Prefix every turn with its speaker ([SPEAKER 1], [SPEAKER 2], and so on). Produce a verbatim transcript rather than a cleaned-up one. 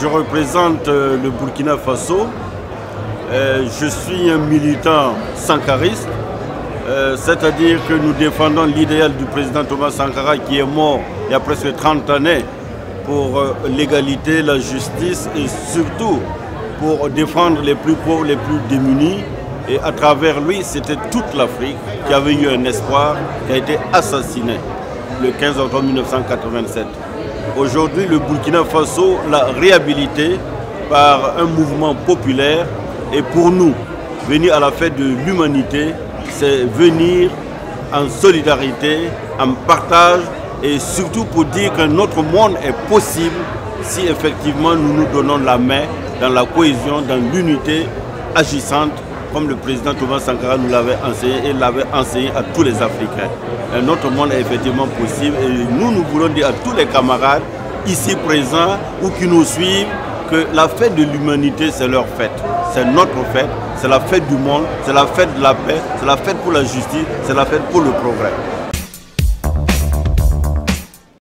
[SPEAKER 1] je représente euh, le Burkina Faso. Euh, je suis un militant sankariste, euh, c'est-à-dire que nous défendons l'idéal du président Thomas Sankara qui est mort il y a presque trente années pour euh, l'égalité, la justice et surtout pour défendre les plus pauvres, les plus démunis. Et à travers lui, c'était toute l'Afrique qui avait eu un espoir, qui a été assassiné le quinze octobre mille neuf cent quatre-vingt-sept. Aujourd'hui, le Burkina Faso l'a réhabilité par un mouvement populaire. Et pour nous, venir à la fête de l'humanité, c'est venir en solidarité, en partage et surtout pour dire que notre monde est possible si effectivement nous nous donnons la main dans la cohésion, dans l'unité agissante comme le président Thomas Sankara nous l'avait enseigné et l'avait enseigné à tous les Africains. Et notre monde est effectivement possible et nous, nous voulons dire à tous les camarades ici présents ou qui nous suivent que la fête de l'humanité, c'est leur fête. C'est notre fête, c'est la fête du monde, c'est la fête de la paix, c'est la fête pour la justice, c'est la fête pour le progrès.